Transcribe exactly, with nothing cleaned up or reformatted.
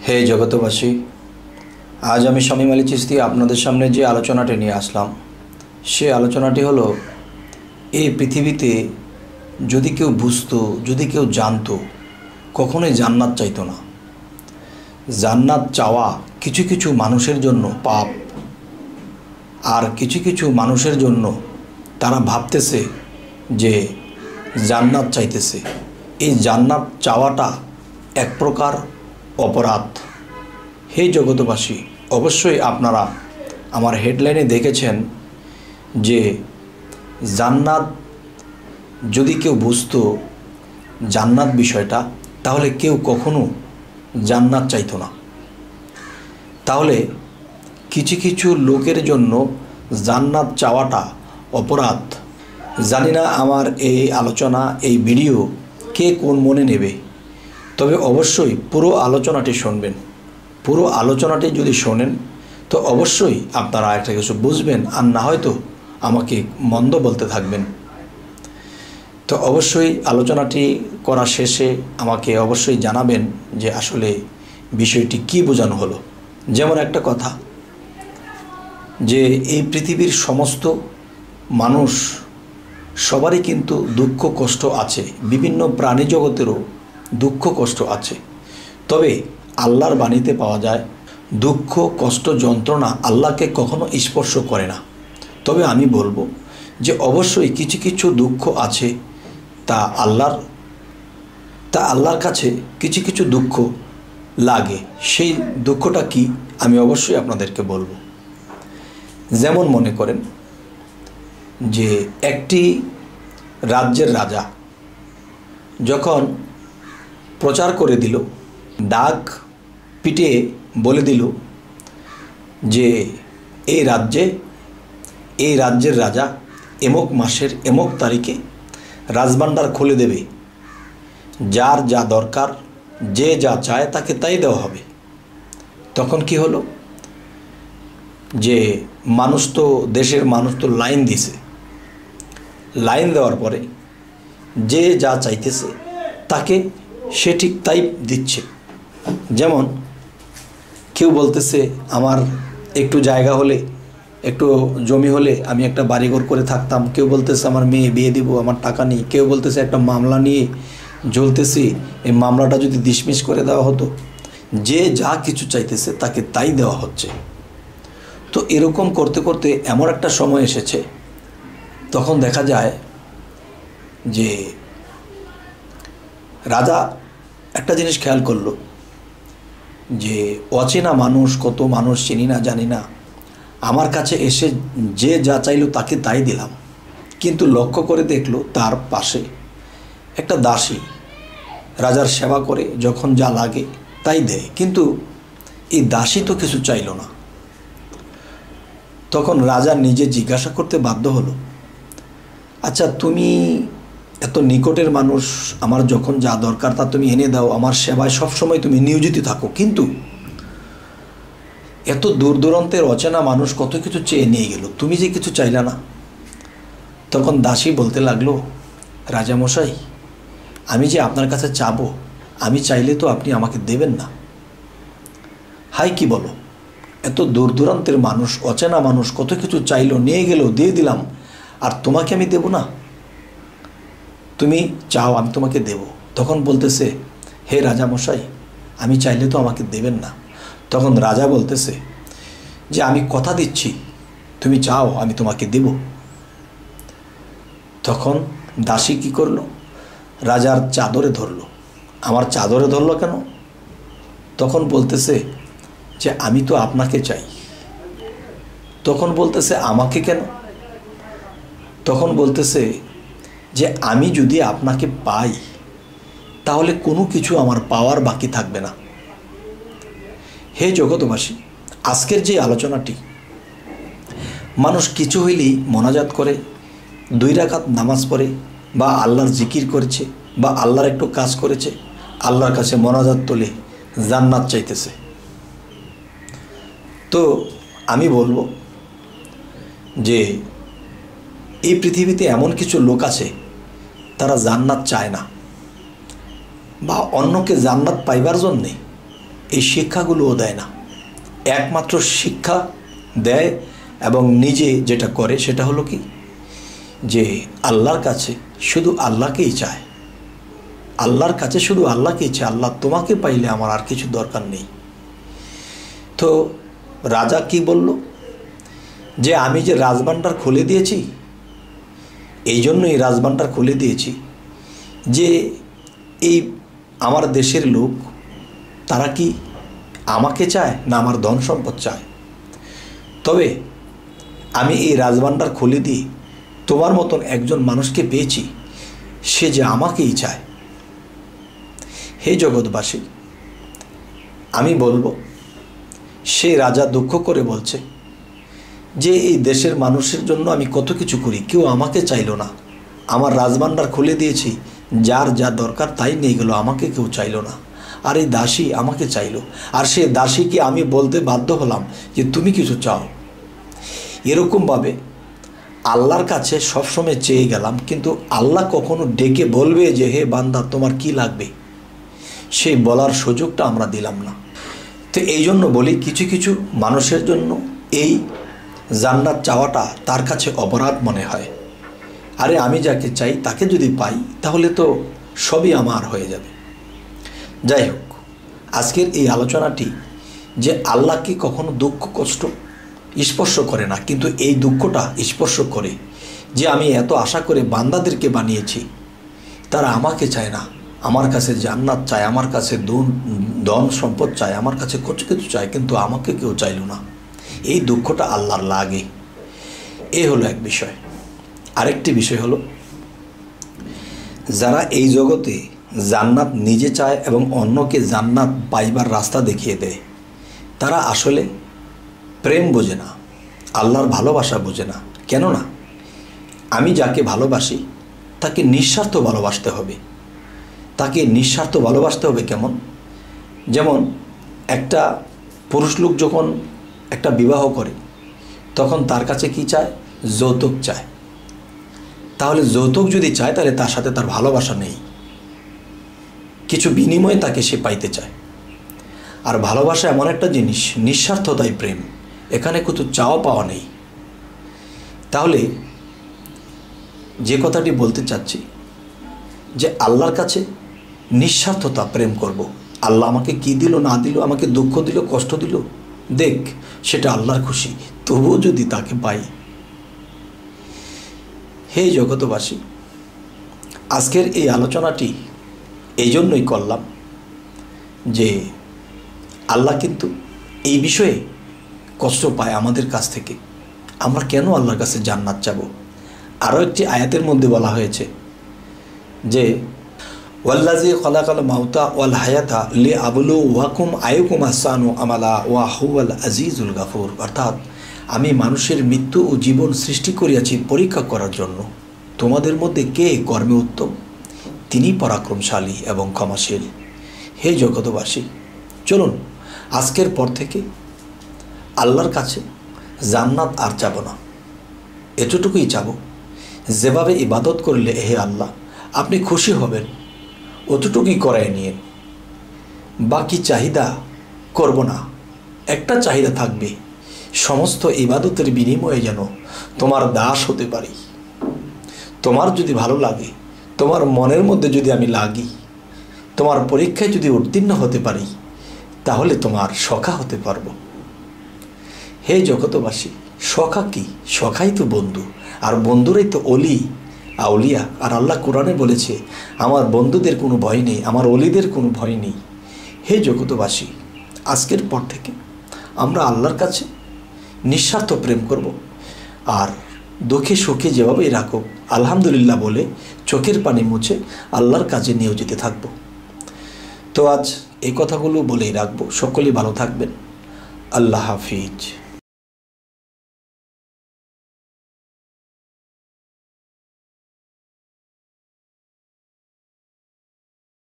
হে জগতবাসী, আজ আমি শামীম আলী চিশতি আপনাদের সামনে যে আলোচনাটি নিয়ে আসলাম সে আলোচনাটি হলো, এই পৃথিবীতে যদি কেউ বুঝতো, যদি কেউ জানতো, কখনোই জান্নাত চাইতো না। জান্নাত চাওয়া কিছু কিছু মানুষের জন্য পাপ, আর কিছু কিছু মানুষের জন্য তারা ভাবতেছে যে জান্নাত চাইতেছে। এই জান্নাত চাওয়াটা এক প্রকার অপরাধ। হে জগতবাসী, অবশ্যই আপনারা আমার হেডলাইনে দেখেছেন যে জান্নাত যদি কেউ বুঝতো জান্নাত বিষয়টা, তাহলে কেউ কখনো জান্নাত চাইতো না। তাহলে কিছু কিছু লোকের জন্য জান্নাত চাওয়াটা অপরাধ। জানি না আমার এই আলোচনা, এই ভিডিও কে কোন মনে নেবে, তবে অবশ্যই পুরো আলোচনাটি শুনবেন। পুরো আলোচনাটি যদি শোনেন তো অবশ্যই আপনারা একটা কিছু বুঝবেন, আর না হয়তো আমাকে মন্দ বলতে থাকবেন। তো অবশ্যই আলোচনাটি করা শেষে আমাকে অবশ্যই জানাবেন যে আসলে বিষয়টি কি বোঝানো হলো। যেমন একটা কথা, যে এই পৃথিবীর সমস্ত মানুষ সবারই কিন্তু দুঃখ কষ্ট আছে, বিভিন্ন প্রাণী জগতেরও দুঃখ কষ্ট আছে। তবে আল্লাহর বাণীতে পাওয়া যায় দুঃখ কষ্ট যন্ত্রণা আল্লাহকে কখনো স্পর্শ করে না। তবে আমি বলবো যে অবশ্যই কিছু কিছু দুঃখ আছে, তা আল্লাহর তা আল্লাহর কাছে কিছু কিছু দুঃখ লাগে। সেই দুঃখটা কি আমি অবশ্যই আপনাদেরকে বলবো। যেমন মনে করেন যে একটি রাজ্যের রাজা যখন প্রচার করে দিল, ডাক পিটে বলে দিল যে এই রাজ্যে এই রাজ্যের রাজা এমক মাসের এমক তারিখে রাজভাণ্ডার খুলে দেবে, যার যা দরকার, যে যা চায় তাকে তাই দেওয়া হবে। তখন কি হলো, যে মানুষ তো দেশের মানুষ তো লাইন দিছে। লাইন দেওয়ার পরে যে যা চাইতেছে তাকে সে ঠিক তাই দিচ্ছে। যেমন কেউ বলতেছে আমার একটু জায়গা হলে, একটু জমি হলে আমি একটা বাড়িঘর করে থাকতাম। কেউ বলতেছে আমার মেয়ে বিয়ে দিব, আমার টাকা নেই। কেউ বলতেছে একটা মামলা নিয়ে জ্বলতেছি, এই মামলাটা যদি ডিসমিস করে দেওয়া হতো। যে যা কিছু চাইতেছে তাকে তাই দেওয়া হচ্ছে। তো এরকম করতে করতে এমন একটা সময় এসেছে, তখন দেখা যায় যে রাজা একটা জিনিস খেয়াল করলো যে অচেনা মানুষ, কত মানুষ চিনি না জানি না, আমার কাছে এসে যে যা চাইলো তাকে তাই দিলাম। কিন্তু লক্ষ্য করে দেখলো তার পাশে একটা দাসী রাজার সেবা করে, যখন যা লাগে তাই দেয়, কিন্তু এই দাসী তো কিছু চাইল না। তখন রাজা নিজে জিজ্ঞাসা করতে বাধ্য হলো, আচ্ছা তুমি এত নিকটের মানুষ, আমার যখন যা দরকার তা তুমি এনে দাও, আমার সেবায় সবসময় তুমি নিয়োজিত থাকো, কিন্তু এত দূর দূরান্তের অচেনা মানুষ কত কিছু চেয়ে নিয়ে গেল, তুমি যে কিছু চাইলে না। তখন দাসী বলতে লাগলো, রাজামশাই আমি যে আপনার কাছে চাবো, আমি চাইলে তো আপনি আমাকে দেবেন না। হাই কি বলো, এত দূর দূরান্তের মানুষ, অচেনা মানুষ কত কিছু চাইলো, নিয়ে গেল, দিয়ে দিলাম, আর তোমাকে আমি দেব না? তুমি চাও আমি তোমাকে দেব। তখন বলতেছে, হে রাজামশাই আমি চাইলে তো আমাকে দেবেন না। তখন রাজা বলতেছে যে আমি কথা দিচ্ছি, তুমি চাও আমি তোমাকে দেব। তখন দাসী কি করলো, রাজার চাদরে ধরলো। আমার চাদরে ধরলো কেন? তখন বলতেছে যে আমি তো আপনাকে চাই। তখন বলতেছে আমাকে কেন? তখন বলতেছে যে আমি যদি আপনাকে পাই তাহলে কোনো কিছু আমার পাওয়ার বাকি থাকবে না। হে জগতবাসী, আজকের যে আলোচনাটি, মানুষ কিছু হইলেই মোনাজাত করে, দুই রাকাত নামাজ পড়ে, বা আল্লাহর জিকির করেছে, বা আল্লাহর একটু কাজ করেছে, আল্লাহর কাছে মোনাজাত তোলে, জান্নাত চাইতেছে। তো আমি বলবো যে এই পৃথিবীতে এমন কিছু লোক আছে তারা জান্নাত চায় না, বা অন্যকে জান্নাত পাইবার জন্যে এই শিক্ষাগুলোও দেয় না। একমাত্র শিক্ষা দেয় এবং নিজে যেটা করে সেটা হলো কি, যে আল্লাহর কাছে শুধু আল্লাহকেই চায়, আল্লাহর কাছে শুধু আল্লাহকেই চায়। আল্লাহ তোমাকে পাইলে আমার আর কিছু দরকার নেই। তো রাজা কি বলল, যে আমি যে রাজভাণ্ডার খুলে দিয়েছি, এই জন্যই রাজভাণ্ডার খুলে দিয়েছি যে এই আমার দেশের লোক তারা কি আমাকে চায় না আমার ধন সম্পদ চায়। তবে আমি এই রাজভাণ্ডার খুলে দিয়ে তোমার মতন একজন মানুষকে পেয়েছি, সে যে আমাকেই চায়। হে জগৎবাসী, আমি বলবো, সে রাজা দুঃখ করে বলছে যে এই দেশের মানুষের জন্য আমি কত কিছু করি, কেউ আমাকে চাইলো না। আমার রাজভাণ্ডার খুলে দিয়েছি, যার যা দরকার তাই নিয়ে গেল, আমাকে কেউ চাইলো না। আর এই দাসী আমাকে চাইলো, আর সে দাসীকে আমি বলতে বাধ্য হলাম যে তুমি কিছু চাও। এরকমভাবে আল্লাহর কাছে সবসময় চেয়ে গেলাম, কিন্তু আল্লাহ কখনো ডেকে বলবে যে হে বান্দা তোমার কি লাগবে, সেই বলার সুযোগটা আমরা দিলাম না। তো এই জন্য বলি, কিছু কিছু মানুষের জন্য এই জান্নাত চাওয়াটা তার কাছে অপরাধ মনে হয়। আরে আমি যাকে চাই তাকে যদি পাই তাহলে তো সবই আমার হয়ে যাবে। যাই হোক, আজকের এই আলোচনাটি যে আল্লাহকে কখনো দুঃখ কষ্ট স্পর্শ করে না, কিন্তু এই দুঃখটা স্পর্শ করে যে আমি এত আশা করে বান্দাদেরকে বানিয়েছি, তারা আমাকে চায় না, আমার কাছে জান্নাত চায়, আমার কাছে ধন সম্পদ চায়, আমার কাছে কিছু কিছু চায়, কিন্তু আমাকে কেউ চাইল না। এই দুঃখটা আল্লাহর লাগে। এ হলো এক বিষয়। আরেকটি বিষয় হলো, যারা এই জগতে জান্নাত নিজে চায় এবং অন্যকে জান্নাত পাইবার রাস্তা দেখিয়ে দেয়, তারা আসলে প্রেম বোঝে না, আল্লাহর ভালোবাসা বোঝে না। কেননা আমি যাকে ভালোবাসি তাকে নিঃস্বার্থ ভালোবাসতে হবে। তাকে নিঃস্বার্থ ভালোবাসতে হবে কেমন? যেমন একটা পুরুষ লোক যখন একটা বিবাহ করে, তখন তার কাছে কি চায়? যৌতুক চায়। তাহলে যৌতুক যদি চায়, তাহলে তার সাথে তার ভালোবাসা নেই, কিছু বিনিময়ে তাকে সে পাইতে চায়। আর ভালোবাসা এমন একটা জিনিস, নিঃস্বার্থতাই প্রেম, এখানে কিছু চাওয়া পাওয়া নেই। তাহলে যে কথাটি বলতে চাচ্ছি, যে আল্লাহর কাছে নিঃস্বার্থতা প্রেম করব। আল্লাহ আমাকে কি দিল না দিল, আমাকে দুঃখ দিল কষ্ট দিল, দেখ, সেটা আল্লাহর খুশি, তবুও যদি তাকে পাই। হে জগতবাসী, আজকের এই আলোচনাটি এই জন্যই করলাম যে আল্লাহ কিন্তু এই বিষয়ে কষ্ট পায় আমাদের কাছ থেকে। আমরা কেন আল্লাহর কাছে জান্নাত চাবো? আরও একটি আয়াতের মধ্যে বলা হয়েছে যে ওয়াল্লাযী খালাকাল মাউতা ওয়াল হায়াতা লিয়াবলুওয়াকুম আইয়ুকুম আহসানু আমালা ওয়া হুয়াল আজিজুল গাফুর। অর্থাৎ আমি মানুষের মৃত্যু ও জীবন সৃষ্টি করিয়াছি পরীক্ষা করার জন্য, তোমাদের মধ্যে কে কর্মে উত্তম, তিনি পরাক্রমশালী এবং ক্ষমাশীল। হে জগতবাসী, চলুন আজকের পর থেকে আল্লাহর কাছে জান্নাত আর চাব না, এতটুকুই চাব, যেভাবে ইবাদত করলে হে আল্লাহ আপনি খুশি হবেন, অতটুকুই করাই নিয়েন। বাকি চাহিদা করব না। একটা চাহিদা থাকবে, সমস্ত ইবাদতের বিনিময়ে যেন তোমার দাস হতে পারি। তোমার যদি ভালো লাগে, তোমার মনের মধ্যে যদি আমি লাগি, তোমার পরীক্ষায় যদি উত্তীর্ণ হতে পারি, তাহলে তোমার সখা হতে পারবো। হে জগতবাসী, সখা কি? সখাই তো বন্ধু, আর বন্ধুরাই তো অলি আউলিয়া। আর আল্লাহ কোরআনে বলেছে, আমার বন্ধুদের কোনো ভয় নেই, আমার অলিদের কোনো ভয় নেই। হে জগতবাসী, আজকের পর থেকে আমরা আল্লাহর কাছে নিঃস্বার্থ প্রেম করব, আর দুঃখে সুখে যেভাবেই রাখো আলহামদুলিল্লাহ বলে চোখের পানি মুছে আল্লাহর কাজে নিয়োজিত থাকব। তো আজ এই কথাগুলো বলেই রাখবো। সকলেই ভালো থাকবেন। আল্লাহ হাফিজ।